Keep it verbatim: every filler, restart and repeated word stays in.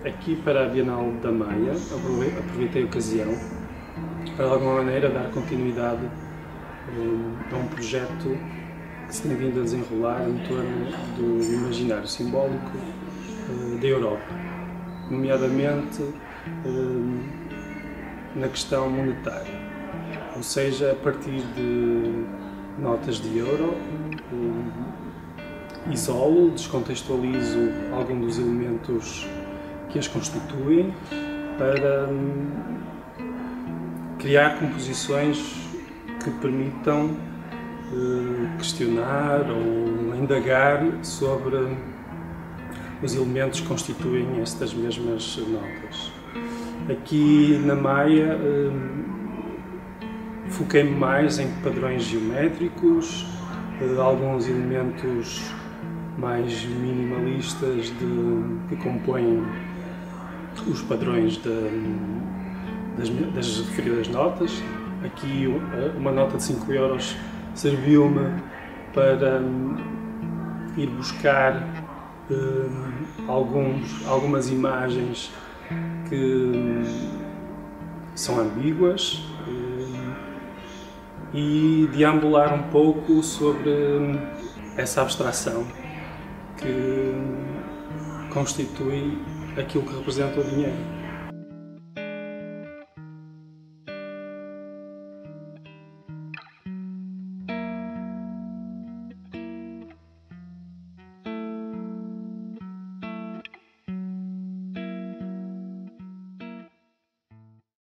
aqui para a Bienal da Maia, aproveitei a ocasião para de alguma maneira dar continuidade a um projeto que se tem vindo a desenrolar em torno do imaginário simbólico da Europa, nomeadamente na questão monetária, ou seja, a partir de notas de euro, isolo, descontextualizo alguns dos elementos que as constituem para criar composições que permitam questionar ou indagar sobre os elementos que constituem estas mesmas notas. Aqui na Maia foquei-me mais em padrões geométricos, alguns elementos mais minimalistas de, que compõem os padrões de, das, das referidas notas. Aqui uma nota de cinco euros serviu-me para ir buscar um, alguns, algumas imagens que são ambíguas um, e deambular um pouco sobre essa abstração que constitui aquilo que representa o dinheiro.